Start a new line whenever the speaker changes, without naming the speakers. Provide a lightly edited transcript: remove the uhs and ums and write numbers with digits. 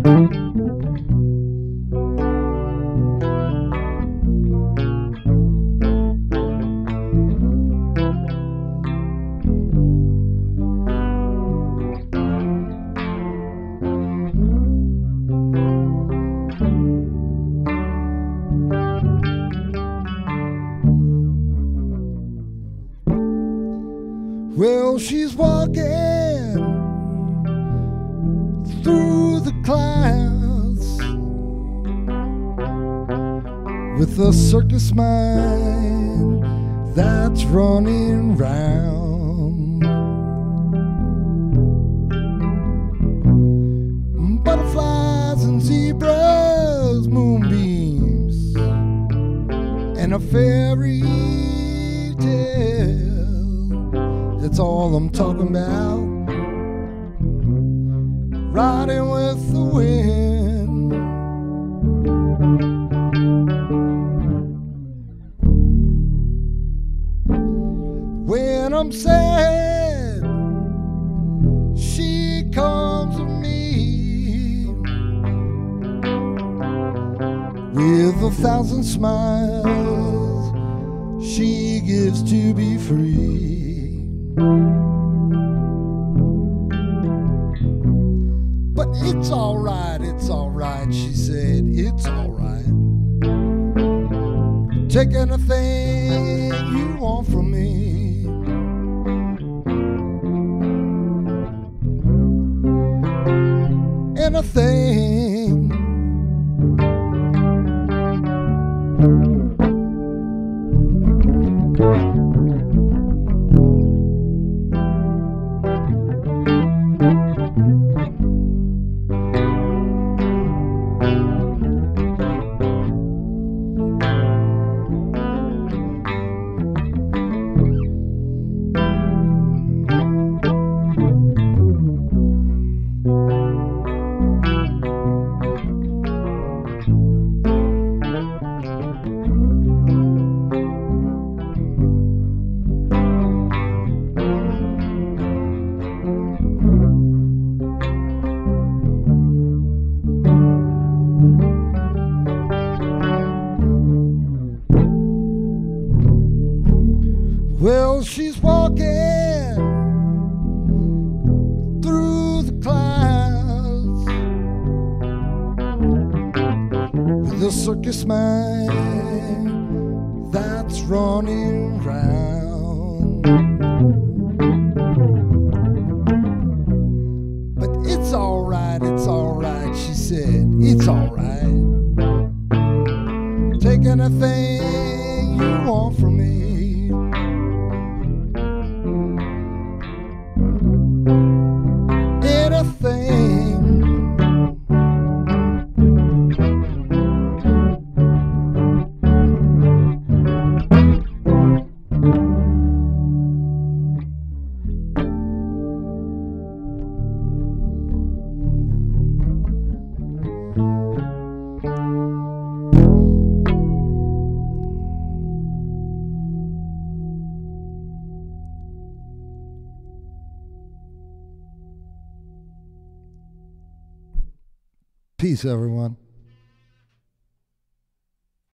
Well, she's walking through the clouds with a circus mind that's running round. Butterflies and zebras, moonbeams, and a fairy tale. That's all I'm talking about. Riding with the wind. When I'm sad, she comes to me with 1,000 smiles she gives to be free. But it's all right, she said, it's all right. Take anything you want from me. Anything. Well, she's walking through the clouds with a circus mind that's running round. But it's all right, she said, it's all right. Take anything you want from me. Peace, everyone.